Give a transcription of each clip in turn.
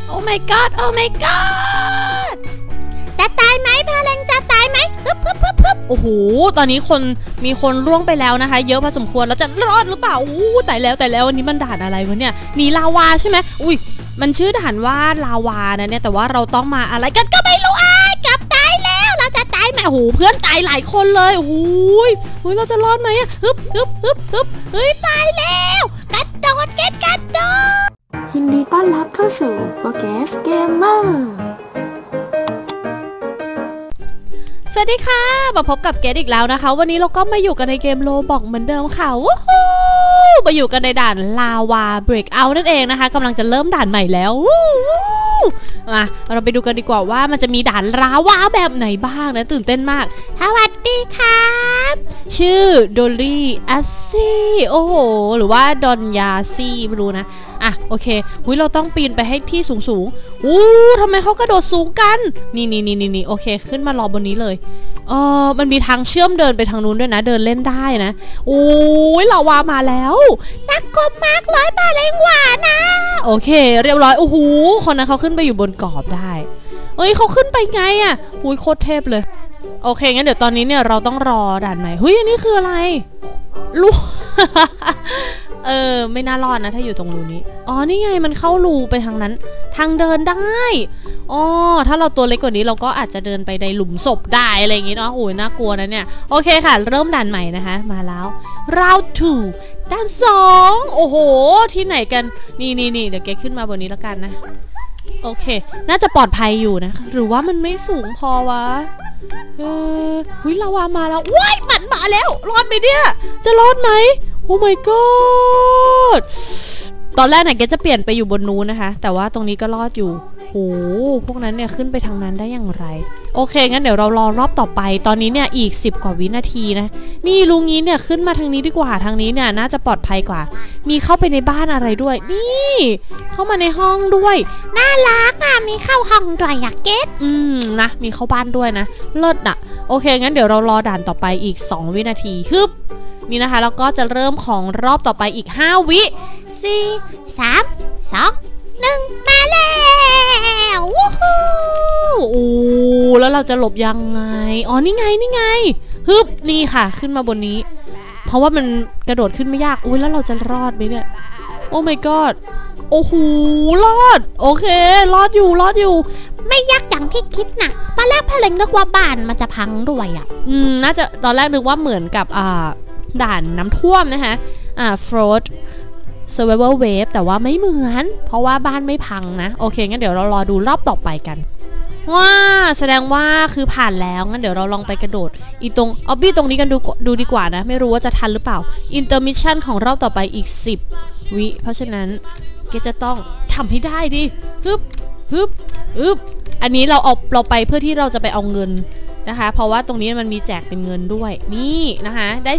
โอ้ my god โอ้ my god จะตายไหมพลังจะตายไหมฮึบโอ้โหตอนนี้มีคนร่วงไปแล้วนะคะเยอะพอสมควรแล้วจะรอดหรือเปล่าตายแล้ววันนี้มันด่านอะไรวะเนี่ยหนีลาวาใช่ไหมอุ้ยมันชื่อด่านว่าลาวานะเนี่ยแต่ว่าเราต้องมาอะไรกันก็ไม่รู้กับตายแล้วเราจะตายไหมโอ้โหเพื่อนตายหลายคนเลยโอ้โหเราจะรอดไหมฮึบเฮ้ยตายแล้วกระโดดยินดีต้อนรับเข้าสู่โปเกสเกมเมอร์สวัสดีค่ะมาพบกับเกดอีกแล้วนะคะวันนี้เราก็มาอยู่กันในเกมโลบอกเหมือนเดิมค่ะวู้ฮู้มาอยู่กันในด่านลาวาเบรกเอาท์นั่นเองนะคะกำลังจะเริ่มด่านใหม่แล้วมาเราไปดูกันดีกว่าว่ามันจะมีด่านลาวาแบบไหนบ้างนะตื่นเต้นมากสวัสดีครับชื่อโดลี่อัสซี่โอ้โหหรือว่าดอนยาซี่ไม่รู้นะโอเคเราต้องปีนไปให้ที่สูงทำไมเขากระโดดสูงกันนี่โอเคขึ้นมารอบนนี้เลยมันมีทางเชื่อมเดินไปทางนู้นด้วยนะเดินเล่นได้นะลาวามาแล้วน่ากลัวมากเลยมาเลงหวานนะโอเคเรียบร้อยคนนั้นเขาขึ้นไปอยู่บนกรอบได้เขาขึ้นไปไงโคตรเทพเลยโอเคงั้นเดี๋ยวตอนนี้เนี่ยเราต้องรอด่านใหม่อันนี้คืออะไรลูก ไม่น่ารอดนะถ้าอยู่ตรงรูนี้นี่ไงมันเข้ารูไปทางนั้นทางเดินได้ถ้าเราตัวเล็กกว่านี้เราก็อาจจะเดินไปในหลุมศพได้อะไรอย่างงี้เนาะน่ากลัวนะเนี่ยโอเคค่ะเริ่มด่านใหม่นะคะมาแล้ว round 2ด่าน2โอ้โหที่ไหนกันนี่เดี๋ยวแกขึ้นมาบนนี้แล้วกันนะโอเคน่าจะปลอดภัยอยู่นะหรือว่ามันไม่สูงพอวะลาวามาแล้วว้ายมันมาแล้วรอดไหมเนี่ยจะรอดไหมโอ้ my god ตอนแรกเนี่ยแกจะเปลี่ยนไปอยู่บนนู้นนะคะแต่ว่าตรงนี้ก็รอดอยู่พวกนั้นเนี่ยขึ้นไปทางนั้นได้อย่างไรโอเคงั้นเดี๋ยวเรารอรอบต่อไปตอนนี้เนี่ยอีก10 กว่าวินาทีนะนี่ลุงนี้เนี่ยขึ้นมาทางนี้ดีกว่าทางนี้เนี่ยน่าจะปลอดภัยกว่ามีเข้าไปในบ้านอะไรด้วยนี่เข้ามาในห้องด้วยน่ารักมีเข้าห้องด้วยอยากเก็ตนะมีเข้าบ้านด้วยนะเลิศโอเคงั้นเดี๋ยวเรารอด่านต่อไปอีก2 วินาทีฮึบนี่นะคะแล้วก็จะเริ่มของรอบต่อไปอีก5 วิ 4 3 2 1มาแล้ววู้ฮู้แล้วเราจะหลบยังไงนี่ไงฮึบนี่ค่ะขึ้นมาบนนี้เพราะว่ามันกระโดดขึ้นไม่ยากแล้วเราจะรอดไหมเนี่ยโอ้ my god โอ้โหรอดโอเครอดอยู่ไม่ยากอย่างที่คิดนะตอนแรกพลังนึกว่าบ้านมันจะพังด้วยน่าจะตอนแรกนึกว่าเหมือนกับด่านน้ำท่วมนะคะFlood Survival Wave แต่ว่าไม่เหมือนเพราะว่าบ้านไม่พังนะโอเคงั้นเดี๋ยวเรารอดูรอบต่อไปกันแสดงว่าคือผ่านแล้วงั้นเดี๋ยวเราลองไปกระโดดอีตรงออบบี้ตรงนี้กันดูดีกว่านะไม่รู้ว่าจะทันหรือเปล่า Intermission ของรอบต่อไปอีก10 วิเพราะฉะนั้นเกจะต้องทำให้ได้ดิฮึบอันนี้เราไปเพื่อที่เราจะไปเอาเงินนะคะเพราะว่าตรงนี้มันมีแจกเป็นเงินด้วยนี่นะคะได้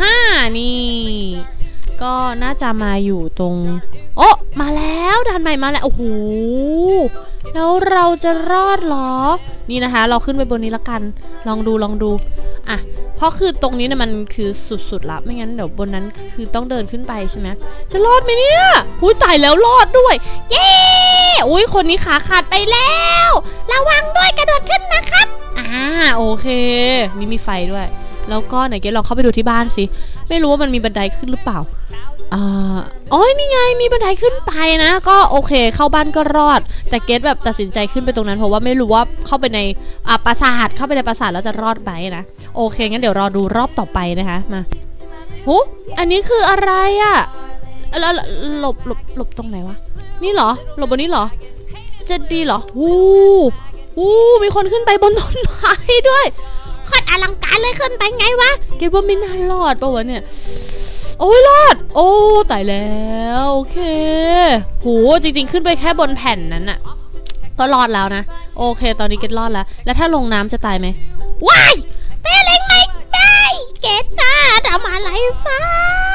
15นี่ก็น่าจะมาอยู่ตรงมาแล้วด่านใหม่มาแล้วโอ้โหแล้วเราจะรอดหรอนี่นะคะเราขึ้นไปบนนี้ละกันลองดูเพราะคือตรงนี้เนี่ยมันคือสุดๆละไม่งั้นเดี๋ยวบนนั้นคือต้องเดินขึ้นไปใช่ไหมจะรอดไหมเนี่ยตายแล้วรอดด้วยเย้คนนี้ขาขาดไปแล้วระวังด้วยกระโดดขึ้นนะครับโอเคมีไฟด้วยแล้วก็ไหนเกดลองเข้าไปดูที่บ้านสิไม่รู้ว่ามันมีบันไดขึ้นหรือเปล่านี่ไงมีบันไดขึ้นไปนะก็โอเคเข้าบ้านก็รอดแต่เกดแบบตัดสินใจขึ้นไปตรงนั้นเพราะว่าไม่รู้ว่าเข้าไปในปราสาทแล้วจะรอดไหมนะโอเคงั้นเดี๋ยวรอดูรอบต่อไปนะคะมาอันนี้คืออะไรแล้วหลบตรงไหนวะนี่เหรอหลบบนนี้เหรอจะดีเหรอมีคนขึ้นไปบนต้นไม้ด้วยโคตรอลังการเลยขึ้นไปไงวะเกดว่าไม่น่ารอดป่ะวะเนี่ยรอดตายแล้วโอเคจริงๆขึ้นไปแค่บนแผ่นนั้นน่ะก็รอดแล้วนะโอเคตอนนี้เกดรอดแล้วถ้าลงน้ำจะตายไหมว้ายเป้เล็งไม่ได้เกดนะทำอะไรฟ้า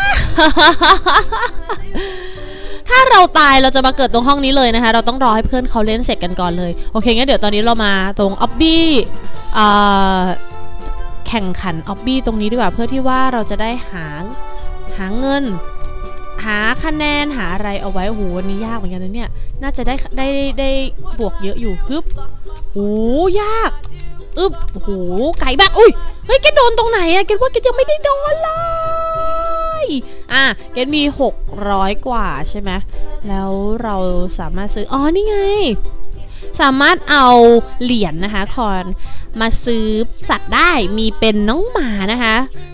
ถ้าเราตายเราจะมาเกิดตรงห้องนี้เลยนะคะเราต้องรอให้เพื่อนเขาเล่นเสร็จกันก่อนเลยโอเคงั้นเดี๋ยวตอนนี้เรามาตรงออบบี้แข่งขันออบบี้ตรงนี้ดีกว่าเพื่อที่ว่าเราจะได้หาเงินหาคะแนนหาอะไรเอาไว้โอ้โหวันนี้ยากเหมือนกันนะเนี่ยน่าจะได้บวกเยอะอยู่ฮึบโอ้ยากโอ้โหไก่บ้างอุ้ยเฮ้ยแกโดนตรงไหนอะแกว่าแกยังไม่ได้โดนเลยแกมี600กว่าใช่ไหมแล้วเราสามารถซื้อนี่ไงสามารถเอาเหรียญนะคะคอนมาซื้อสัตว์ได้มีเป็นน้องหมานะคะ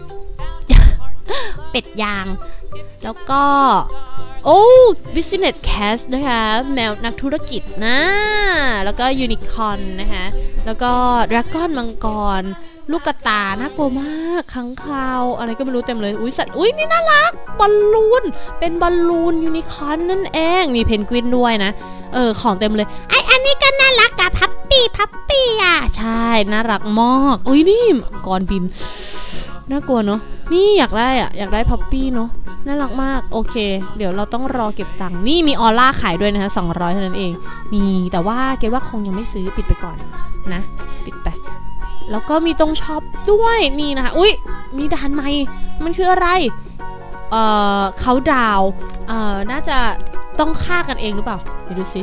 เป็ดยางแล้วก็business cat นะคะแมวนักธุรกิจนะแล้วก็ยูนิคอร์นนะคะแล้วก็ดราก้อนมังกรลูกกระตาน่ากลัวมากค้างคาวอะไรก็ไม่รู้เต็มเลยสัตว์นี่น่ารักบอลลูนเป็นบอลลูนยูนิคอร์นนั่นเองมีเพนกวินด้วยนะของเต็มเลยอันนี้ก็น่ารักกับพัปปี้อ่ะใช่น่ารักมากนี่กรบินน่ากลัวเนาะนี่อยากได้พัปปี้เนาะน่ารักมากโอเคเดี๋ยวเราต้องรอเก็บตังค์นี่มีออร่าขายด้วยนะคะ200เท่านั้นเองนี่แต่ว่าเกดว่าคงยังไม่ซื้อปิดไปก่อนนะปิดไปแล้วก็มีตรงช็อปด้วยนี่นะคะมีด่านใหม่มันคืออะไรเขาดาวน่าจะต้องฆ่ากันเองหรือเปล่าเดี๋ยวดูสิ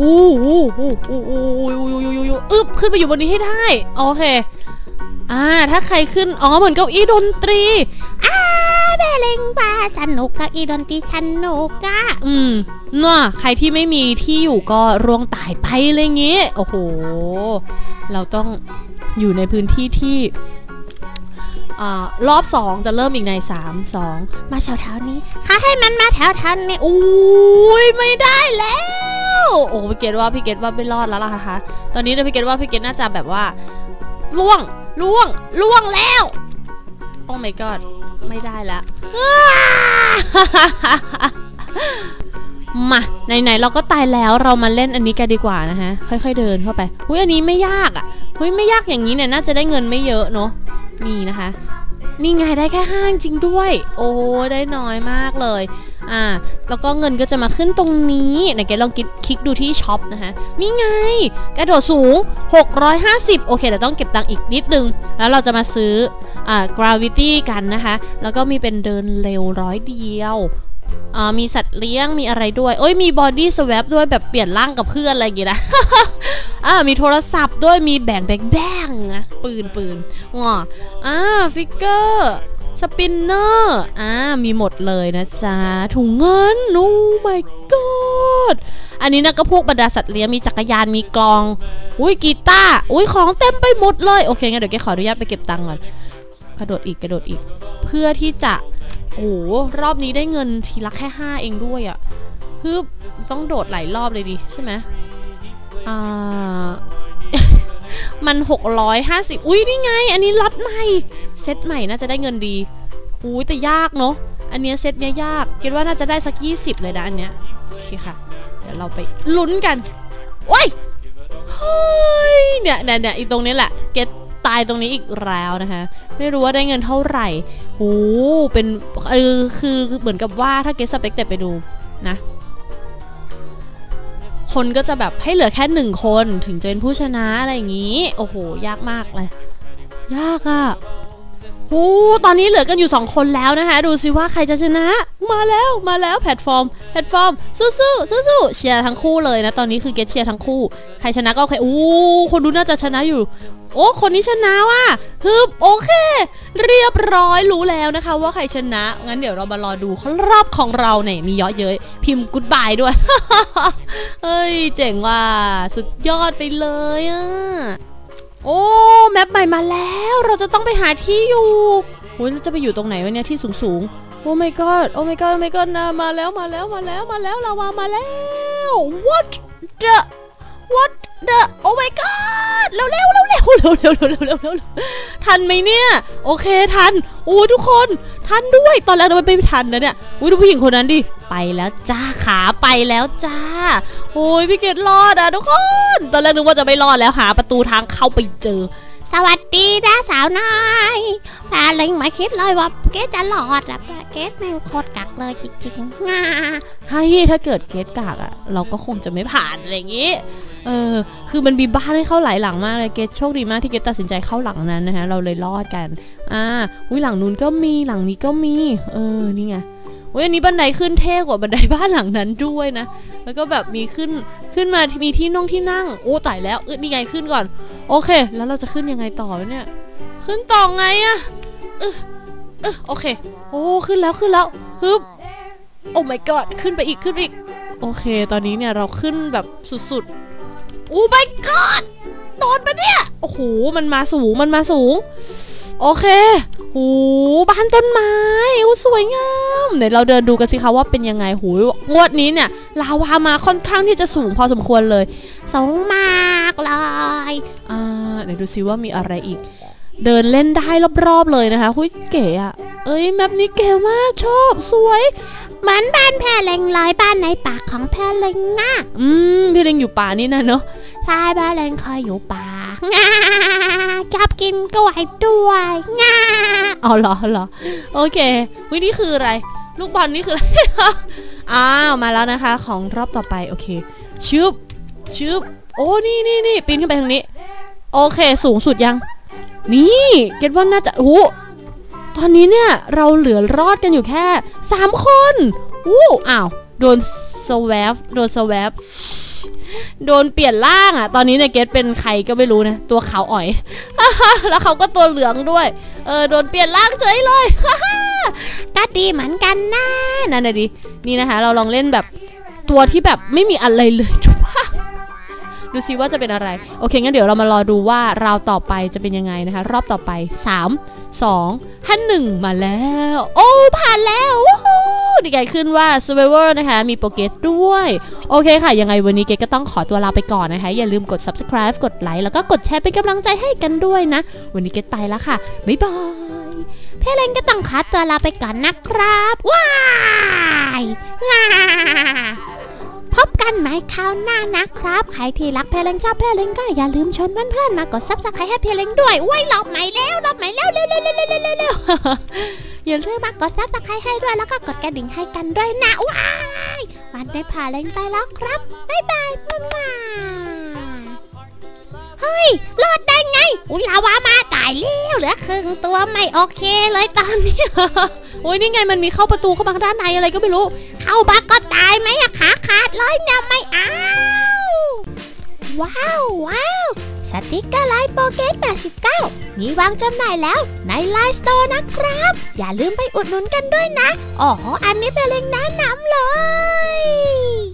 ขึ้นไปอยู่บนนี้ให้ได้โอเคถ้าใครขึ้นเหมือนเก้าอี้ดนตรีเบลเลงว่าสนุกกับอีดนตรีสนุกอะใครที่ไม่มีที่อยู่ก็ร่วงตายไปอะไรเงี้ยโอ้โหเราต้องอยู่ในพื้นที่ที่รอบ2จะเริ่มอีกใน3 2มาแถวๆนี้ค่ะให้มันมาแถวๆนี้ไม่ได้แล้วพี่เกดว่าไม่รอดแล้วล่ะค่ะตอนนี้พี่เกดว่าพี่เกดน่าจะแบบว่าล่วงแล้วโอ้ my god ไม่ได้แล้วมาไหนเราก็ตายแล้วเรามาเล่นอันนี้กันดีกว่านะฮะค่อยๆเดินเข้าไปอันนี้ไม่ยากไม่ยากอย่างนี้เนี่ยน่าจะได้เงินไม่เยอะเนาะนี่นะคะนี่ไงได้แค่5จริงด้วยได้น้อยมากเลยแล้วก็เงินก็จะมาขึ้นตรงนี้ไหนแกลองคลิกดูที่ช็อปนะคะนี่ไงกระโดดสูง650โอเคเดี๋ยวต้องเก็บตังค์อีกนิดนึงแล้วเราจะมาซื้อgravity กันนะคะแล้วก็มีเป็นเดินเร็ว100 เดียวมีสัตว์เลี้ยงมีอะไรด้วยมี body swap ด้วยแบบเปลี่ยนร่างกับเพื่อนอะไรอย่างงี้นะมีโทรศัพท์ด้วยมีแบ่งนะปืนฟิกเกอร์สปินเนอร์มีหมดเลยนะจ๊ะถุงเงินmy god อันนี้นะก็พวกบรรดาสัตว์เลี้ยงมีจักรยานมีกลองกีตาร์ของเต็มไปหมดเลยโอเคงั้นเดี๋ยวแกขออนุญาตไปเก็บตังค์ก่อนกระโดดอีกเพื่อที่จะรอบนี้ได้เงินทีละแค่5เองด้วยต้องโดดหลายรอบเลยดิใช่ไหมมัน650นี่ไงอันนี้ล็อตใหม่เซตใหม่น่าจะได้เงินดีแต่ยากเนาะอันเนี้ยเซตเนี้ยยากคิดว่าน่าจะได้สัก20เลยนะอันเนี้ยโอเคค่ะเดี๋ยวเราไปลุ้นกันเนี่ยอีตรงนี้แหละเก็ตตายตรงนี้อีกแล้วนะคะไม่รู้ว่าได้เงินเท่าไหร่เป็นคือเหมือนกับว่าถ้าเกตสเปกเตไปดูนะคนก็จะแบบให้เหลือแค่1คนถึงจะเป็นผู้ชนะอะไรอย่างนี้โอ้โหยากมากเลยยากตอนนี้เหลือกันอยู่2คนแล้วนะคะดูสิว่าใครจะชนะมาแล้วแพลตฟอร์มสู้เชียร์ทั้งคู่เลยนะตอนนี้คือเกตเชียร์ทั้งคู่ใครชนะก็โอเคคนดูน่าจะชนะอยู่คนนี้ชนะว่ะโอเคเรียบร้อยรู้แล้วนะคะว่าใครชนะงั้นเดี๋ยวเรามารอดูรอบของเราเนี่ยมีเยอะเย้ยพิมพ์กู๊ดบายด้วย เฮ้ยเจ๋งว่ะสุดยอดไปเลยแมปใหม่มาแล้วเราจะต้องไปหาที่อยู่เราจะไปอยู่ตรงไหนวะเนี่ยที่สูงโอ้ my god นะมาแล้วลาวามาแล้ว what the oh my god เร็วทันไหมเนี่ยโอเคทันทุกคนทันด้วยตอนแรกเราไม่ทันนะเนี่ยดูผู้หญิงคนนั้นดิไปแล้วจ้าขาไปแล้วจ้าพี่เกดรอดทุกคนตอนแรกนึกว่าจะไม่รอดแล้วหาประตูทางเข้าไปเจอสวัสดีนะสาวนายแม่เล็งไม่คิดเลยว่าเกดจะรอดเกดแม่งโคตรกักเลยจริงๆถ้าเกิดเกดกักเราก็คงจะไม่ผ่านอะไรอย่างงี้คือมันมีบ้านให้เข้าหลายหลังมากเลยเกดโชคดีมากที่เกดตัดสินใจเข้าหลังนั้นนะคะเราเลยรอดกันหลังนู้นก็มีหลังนี้ก็มีนี่ไงอันนี้บันไดขึ้นเท่กว่าบันไดบ้านหลังนั้นด้วยนะแล้วก็แบบมีขึ้นมามีที่นั่งโอ้ตายแล้วนี่ไงขึ้นก่อนโอเคแล้วเราจะขึ้นยังไงต่อเนี่ยขึ้นต่อไงอะโอเคโอ้ขึ้นแล้วฮึบโอ้ my god ขึ้นไปอีกโอเคตอนนี้เนี่ยเราขึ้นแบบสุดๆโอ้ my god โดนปะเนี่ยโอ้โหมันมาสูงโอเคโหบ้านต้นไม้โอ้สวยงามเดี๋ยวเราเดินดูกันสิคะว่าเป็นยังไงโหงวดนี้เนี่ยลาวามาค่อนข้างที่จะสูงพอสมควรเลยสูงมากเลยเดี๋ยวดูซิว่ามีอะไรอีกเดินเล่นได้รอบๆเลยนะคะหุ้ยเก๋อะแมปนี้เก๋มากชอบสวยเหมือนบ้านแพรเล็งเลยบ้านในป่าของแพรเล็งนะพี่เล็งอยู่ป่านี่นะเนาะใช่แพรเล็งเคยอยู่ป่าชอบกินกล้วยด้วยอ๋อเหรอโอเควินี่คืออะไรลูกบอลนี่คืออะไรมาแล้วนะคะของรอบต่อไปโอเคชึบโอ้นี่ปีนขึ้นไปทางนี้โอเคสูงสุดยังนี่เก็ตว่าน่าจะตอนนี้เนี่ยเราเหลือรอดกันอยู่แค่3คนโดนสวปโดนเปลี่ยนร่างตอนนี้เนี่ยเกตเป็นใครก็ไม่รู้นะตัวขาวอ่อย แล้วเขาก็ตัวเหลืองด้วยโดนเปลี่ยนร่างเฉยเลยก็ดีเหมือนกันนะนั่นน่ะดินี่นะคะเราลองเล่นแบบตัวที่แบบไม่มีอะไรเลยทุกภาคดูซิว่าจะเป็นอะไรโอเคงั้นเดี๋ยวเรามารอดูว่าราวต่อไปจะเป็นยังไงนะคะรอบต่อไป3 2 1มาแล้วโอ้ผ่านแล้วดีใจขึ้นว่า Survivor นะคะมีโปรเกรสด้วยโอเคค่ะยังไงวันนี้เกก็ต้องขอตัวลาไปก่อนนะคะอย่าลืมกด Subscribe กดไลค์แล้วก็กดแชร์เป็นกำลังใจให้กันด้วยนะวันนี้เกไปแล้วค่ะบ๊ายบายเพลงก็ต้องขอตัวลาไปก่อนนะครับว้ายพบกันใหม่คราวหน้านะครับใครที่รักเพลงชอบเพลงก็อย่าลืมชวนเพื่อนๆมากด Subscribe ให้เพลงด้วยไว้รอบใหม่แล้วเร็วอย่าลืมมากด Subscribe ให้ด้วยแล้วก็กดกระดิ่งให้กันด้วยนะว้ายวันนี้เพลงไปแล้วครับบ๊ายบายเฮ้ยรอดได้ไงลาวามาตายแล้วเหลือครึ่งตัวไม่โอเคเลยตอนนี้โอ้ยนี่ไงมันมีเข้าประตูเข้ามาด้านในอะไรก็ไม่รู้เข้าบักก็ตายไหมขาขาดเลยเนี่ยไม่เอาว้าวสติ๊กเกอร์ไลน์โปรเกรส89มีวางจำหน่ายแล้วในไลน์สโตร์นะครับอย่าลืมไปอุดหนุนกันด้วยนะอันนี้เป็นเล็งแนะนำเลย